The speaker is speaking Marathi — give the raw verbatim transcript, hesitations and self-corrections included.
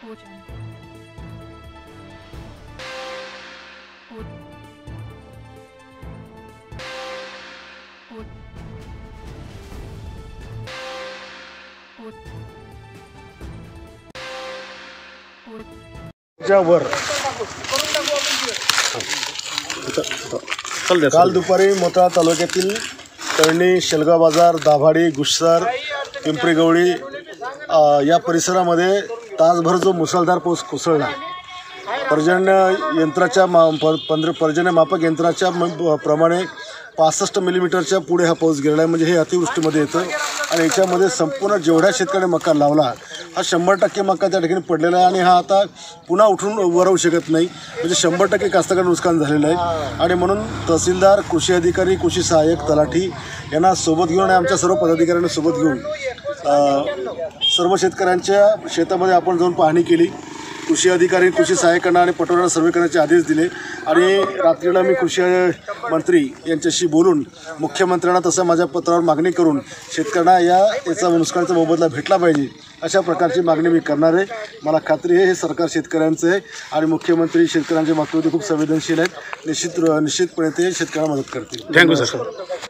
भोजन वर काल दुपारी मोताळा तालुक्यातील तळणी, शेलगाव बाजार, दाभाडी, गुस्सार, पिंपरी गवळी या परिसरामध्ये तासभर जो मुसळधार पाऊस कोसळला, पर्जन्य यंत्राच्या मा पंधरा पर्जन्य मापक यंत्राच्या प्रमाणे पासष्ट मिलीमीटरच्या पुढे हा पाऊस गेलेला आहे. म्हणजे हे अतिवृष्टीमध्ये येतं आणि याच्यामध्ये संपूर्ण जेवढ्या शेतकऱ्याने मका लावला हा शंभर टक्के मका त्या ठिकाणी पडलेला आहे आणि हा आता पुन्हा उठून वरवू शकत नाही. म्हणजे शंभर टक्के कास्तकार नुकसान झालेलं आहे. आणि म्हणून तहसीलदार, कृषी अधिकारी, कृषी सहाय्यक, तलाठी यांना सोबत घेऊन आणि आमच्या सर्व पदाधिकाऱ्यांना सोबत घेऊन सर्व शेतकऱ्यांच्या शेतामध्ये आपण जाऊन पाहणी केली. कृषी अधिकारी, कृषी सहाय्यकांना आणि पटोऱ्यांना सर्वे करण्याचे आदेश दिले आणि रात्रीला मी कृषी मंत्री यांच्याशी बोलून मुख्यमंत्र्यांना तसं माझ्या पत्रावर मागणी करून शेतकऱ्यांना या याचा नुकसानाचा मोबदला भेटला पाहिजे अशा प्रकारची मागणी मी करणार आहे. मला खात्री आहे हे सरकार शेतकऱ्यांचं आहे आणि मुख्यमंत्री शेतकऱ्यांच्या बाबतीत खूप संवेदनशील आहेत. निश्चित निश्चितपणे ते शेतकऱ्यांना मदत करतील. Thank you sir.